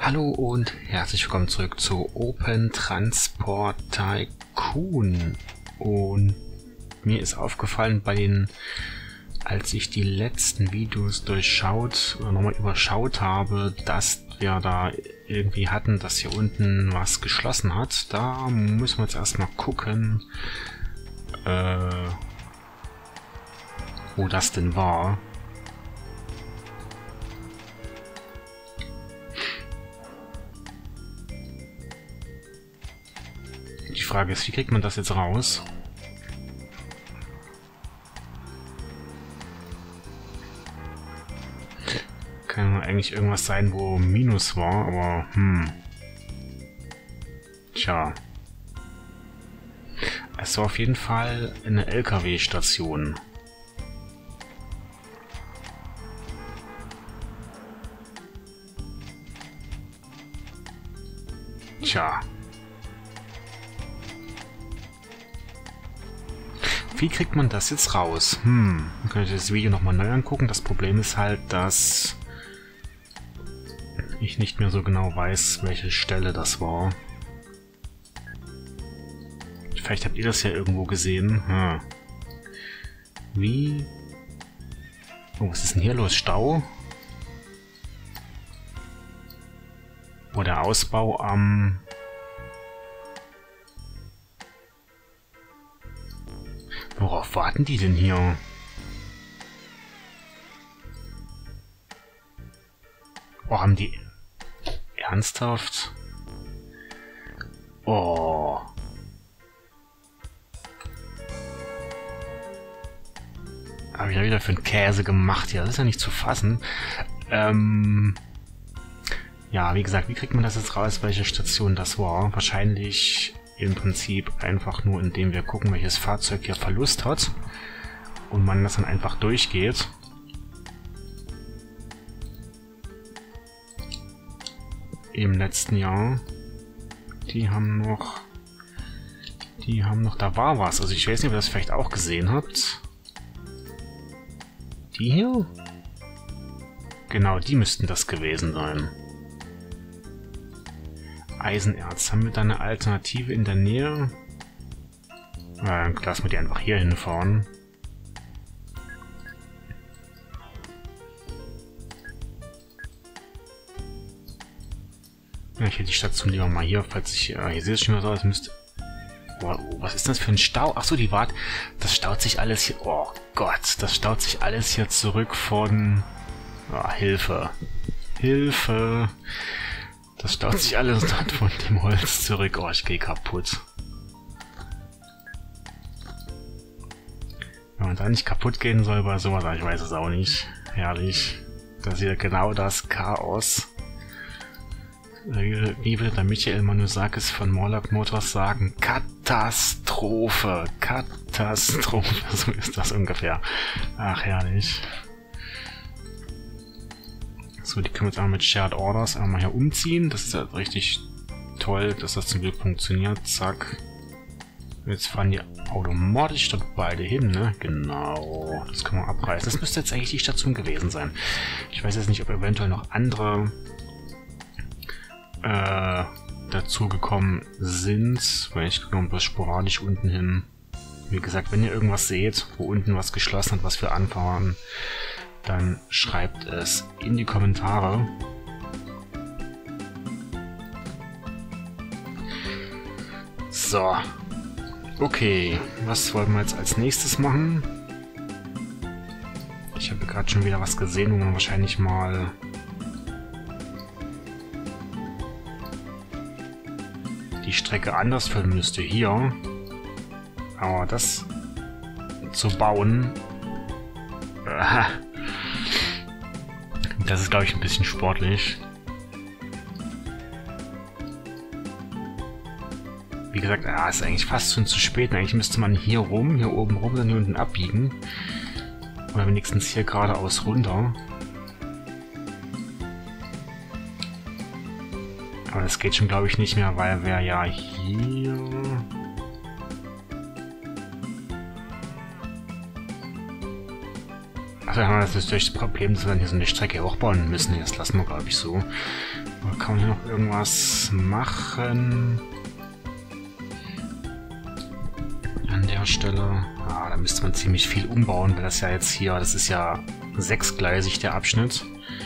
Hallo und herzlich willkommen zurück zu Open Transport Tycoon. Und mir ist aufgefallen als ich die letzten Videos durchschaut oder nochmal überschaut habe, dass wir da irgendwie hatten, dass hier unten was geschlossen hat. Da müssen wir jetzt erstmal gucken, wo das denn war. Die Frage ist, wie kriegt man das jetzt raus? Kann eigentlich irgendwas sein, wo Minus war, aber Tja. Es war auf jeden Fall eine LKW-Station. Tja. Wie kriegt man das jetzt raus? Dann kann ich das Video nochmal neu angucken. Das Problem ist halt, dass ich nicht mehr so genau weiß, welche Stelle das war. Vielleicht habt ihr das ja irgendwo gesehen. Wie? Oh, was ist denn hier los? Stau? Wo der Ausbau am... Worauf warten die denn hier? Oh, haben die... Ernsthaft? Oh. Habe ich ja wieder für einen Käse gemacht. Ja, das ist ja nicht zu fassen. Ja, wie gesagt, wie kriegt man das jetzt raus, welche Station das war? Wahrscheinlich im Prinzip einfach nur, indem wir gucken, welches Fahrzeug hier Verlust hat. Und man das dann einfach durchgeht. Im letzten Jahr. Die haben noch, da war was. Also ich weiß nicht, ob ihr das vielleicht auch gesehen habt. Die hier? Genau, die müssten das gewesen sein. Eisenerz. Haben wir da eine Alternative in der Nähe? Dann lassen wir die einfach hier hinfahren. Ja, ich hätte die Station lieber mal hier, falls ich... hier sieht es schon mal so aus, müsste... Oh, was ist das für ein Stau? Achso, die Wart... Das staut sich alles hier... Oh Gott, das staut sich alles hier zurück von... Oh, Hilfe. Hilfe. Das staut sich alles dann von dem Holz zurück. Oh, ich gehe kaputt. Wenn man da nicht kaputt gehen soll bei sowas, ich weiß es auch nicht. Herrlich. Das ist ja genau das Chaos. Wie würde der Michael Manusakis von Morlock Motors sagen? Katastrophe. Katastrophe. So ist das ungefähr. Ach, herrlich. So, die können wir jetzt einmal mit Shared Orders einmal hier umziehen. Das ist ja richtig toll, dass das zum Glück funktioniert. Zack. Jetzt fahren die automatisch dort beide hin, ne? Genau. Das können wir abreißen. Das müsste jetzt eigentlich die Station gewesen sein. Ich weiß jetzt nicht, ob eventuell noch andere dazu gekommen sind, weil ich komme bloß sporadisch unten hin. Wie gesagt, wenn ihr irgendwas seht, wo unten was geschlossen hat, was wir anfahren, dann schreibt es in die Kommentare. So. Okay, was wollen wir jetzt als nächstes machen? Ich habe gerade schon wieder was gesehen, wo man wahrscheinlich mal die Strecke anders füllen müsste hier. Aber das zu bauen, das ist, glaube ich, ein bisschen sportlich. Wie gesagt, ist eigentlich fast schon zu spät. Eigentlich müsste man hier oben rum, dann hier unten abbiegen. Oder wenigstens hier geradeaus runter. Aber das geht schon, glaube ich, nicht mehr, weil wir ja hier... Also haben wir das durch das Problem, dass wir dann hier so eine Strecke hochbauen müssen. Das lassen wir, glaube ich, so. Oder kann man hier noch irgendwas machen? An der Stelle. Ah, da müsste man ziemlich viel umbauen, weil das ja jetzt hier, das ist ja sechsgleisig der Abschnitt.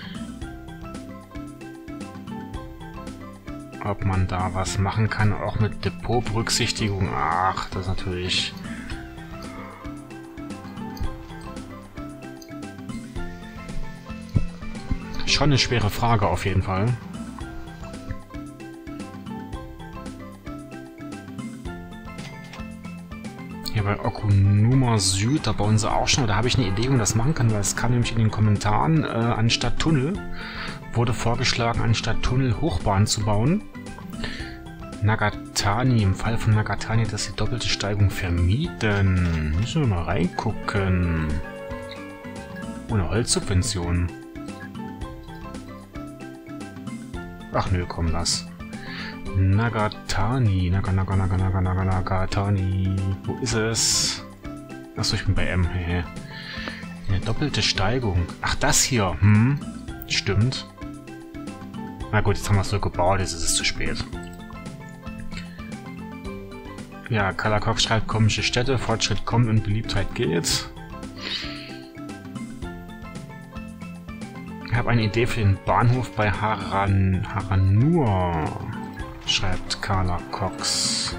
Ob man da was machen kann, auch mit Depotberücksichtigung. Ach, das ist natürlich... schon eine schwere Frage auf jeden Fall. Hier bei Okunuma Süd, da bauen sie auch schon, da habe ich eine Idee, wie man das machen kann, weil es kam nämlich in den Kommentaren, anstatt Tunnel wurde vorgeschlagen, anstatt Tunnel Hochbahn zu bauen. Nagatani, im Fall von Nagatani, dass die doppelte Steigung vermieden. Müssen wir mal reingucken. Ohne Holzsubvention. Ach nö, komm, lass. Nagatani. Nagatani. Wo ist es? Achso, ich bin bei M. Eine doppelte Steigung. Ach, das hier. Stimmt. Na gut, jetzt haben wir es so gebaut, jetzt ist es zu spät. Ja, Kalakok schreibt komische Städte, Fortschritt kommt und Beliebtheit geht. Ich habe eine Idee für den Bahnhof bei Haranur, schreibt Carla Cox.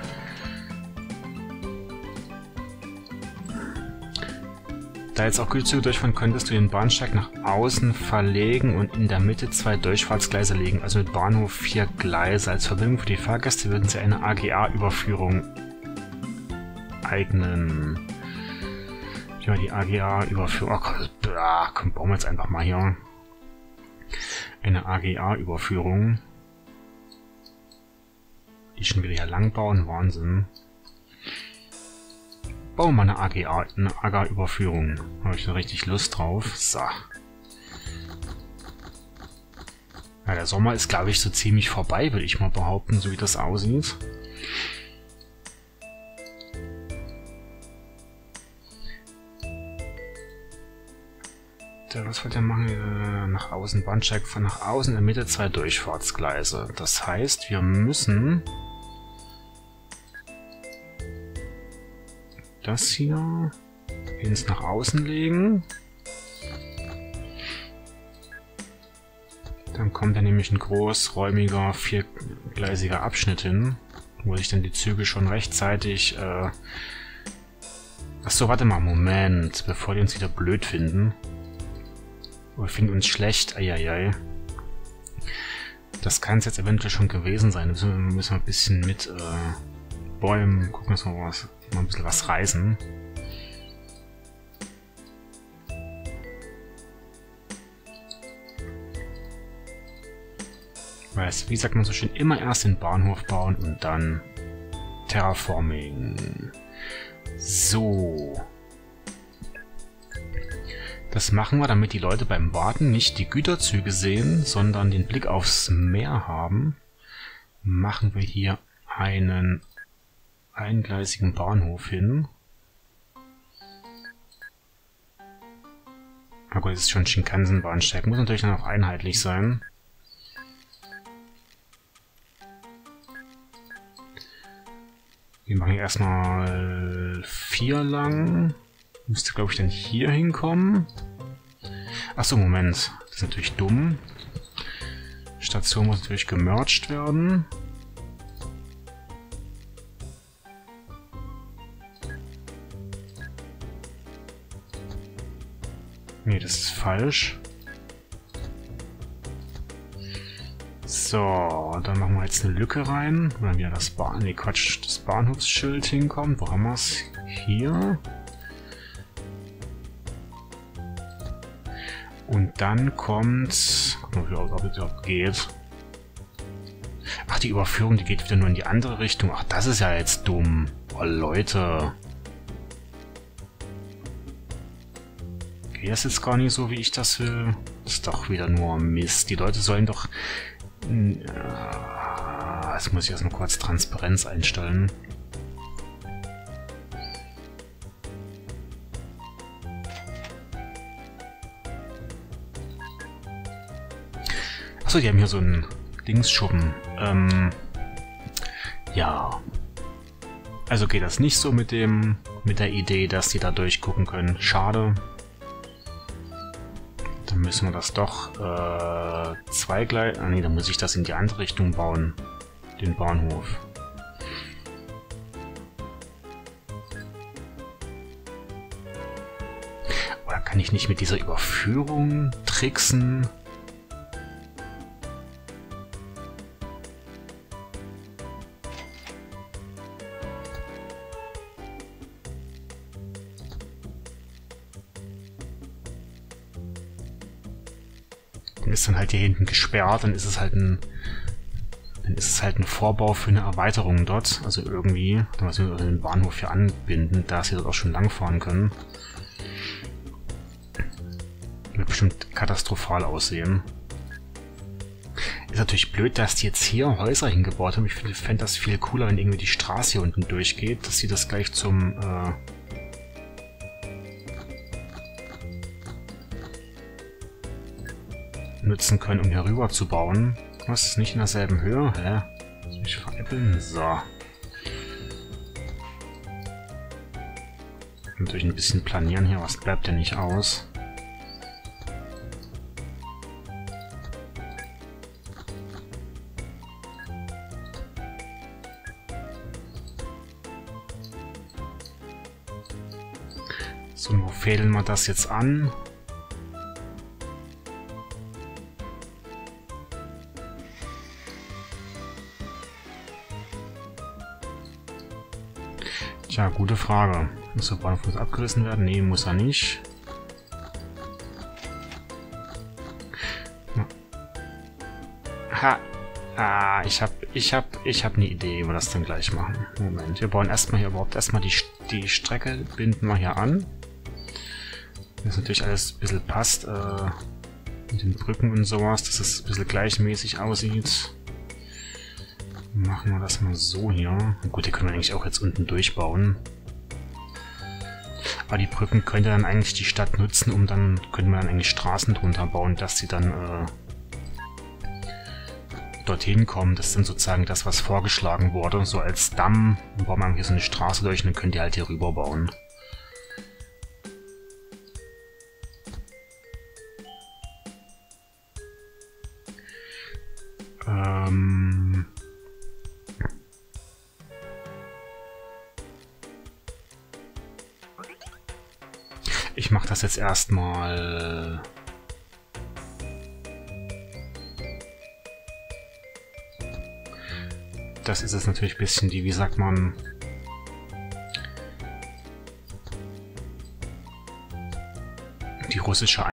Da jetzt auch Güterzüge durchfahren, könntest du den Bahnsteig nach außen verlegen und in der Mitte 2 Durchfahrtsgleise legen, also mit Bahnhof 4 Gleise. Als Verbindung für die Fahrgäste würden sie eine AGA-Überführung eignen. Ja, die AGA-Überführung. Oh, komm, bauen wir jetzt einfach mal hier eine AGA-Überführung. Die schon wieder hier lang bauen, Wahnsinn. Bauen wir mal eine AGA-Überführung. Habe ich da richtig Lust drauf. So. Ja, der Sommer ist, glaube ich, so ziemlich vorbei, würde ich mal behaupten, so wie das aussieht. Was wollt ihr machen? Nach außen, Bahnsteig von nach außen, in der Mitte 2 Durchfahrtsgleise. Das heißt, wir müssen das hier ins nach außen legen. Dann kommt da nämlich ein großräumiger, viergleisiger Abschnitt hin, wo sich dann die Züge schon rechtzeitig... Achso, warte mal, Moment, bevor die uns wieder blöd finden. Wir finden uns schlecht, eieiei. Das kann es jetzt eventuell schon gewesen sein. Da müssen wir ein bisschen mit Bäumen gucken, dass wir mal ein bisschen was reißen. Weil, wie sagt man so schön, immer erst den Bahnhof bauen und dann Terraforming. So. Das machen wir, damit die Leute beim Warten nicht die Güterzüge sehen, sondern den Blick aufs Meer haben. Machen wir hier einen eingleisigen Bahnhof hin. Na gut, das ist schon Shinkansen-Bahnsteig. Muss natürlich dann auch einheitlich sein. Wir machen hier erstmal 4 lang. Müsste, glaube ich, dann hier hinkommen. Achso, Moment. Das ist natürlich dumm. Station muss natürlich gemerged werden. Nee, das ist falsch. So, dann machen wir jetzt eine Lücke rein. Wo dann wieder das das Bahnhofsschild hinkommt. Wo haben wir es? Hier. Und dann kommt... Gucken wir mal, ob es überhaupt geht. Ach, die Überführung, die geht wieder nur in die andere Richtung. Ach, das ist ja jetzt dumm. Oh, Leute. Geht das jetzt gar nicht so, wie ich das will? Das ist doch wieder nur Mist. Die Leute sollen doch... Jetzt muss ich erstmal kurz Transparenz einstellen. Achso, die haben hier so einen Dingsschuppen. Ja. Also geht das nicht so mit der Idee, dass die da durchgucken können. Schade. Dann müssen wir das doch zweigleisig... Ah ne, dann muss ich das in die andere Richtung bauen. Den Bahnhof. Oder kann ich nicht mit dieser Überführung tricksen? Ist dann halt hier hinten gesperrt, dann ist es halt ein Vorbau für eine Erweiterung dort. Also irgendwie, da müssen wir den Bahnhof hier anbinden, da sie dort auch schon lang fahren können. Wird bestimmt katastrophal aussehen. Ist natürlich blöd, dass die jetzt hier Häuser hingebaut haben. Ich fände das viel cooler, wenn irgendwie die Straße hier unten durchgeht, dass sie das gleich zum nutzen können, um hier rüber zu bauen. Was, ist nicht in derselben Höhe? Hä? Soll ich veräppeln? So. Natürlich ein bisschen planieren hier, was bleibt denn nicht aus? So, wo fädeln wir das jetzt an? Tja, gute Frage. Muss der Bahnhof abgerissen werden? Nee, muss er nicht. Ha! Ah, ich hab eine Idee, wie wir das dann gleich machen. Moment, wir bauen erstmal hier überhaupt die Strecke, binden wir hier an. Das natürlich alles ein bisschen passt, mit den Brücken und sowas, dass es ein bisschen gleichmäßig aussieht. Machen wir das mal so hier. Gut, die können wir eigentlich auch jetzt unten durchbauen. Aber die Brücken könnte dann eigentlich die Stadt nutzen, könnten wir dann eigentlich Straßen drunter bauen, dass sie dann dorthin kommen. Das ist dann sozusagen das, was vorgeschlagen wurde. So als Damm. Dann bauen wir hier so eine Straße durch und dann könnt ihr halt hier rüber bauen. Ich mache das jetzt erstmal. Das ist jetzt natürlich ein bisschen die, wie sagt man, die russische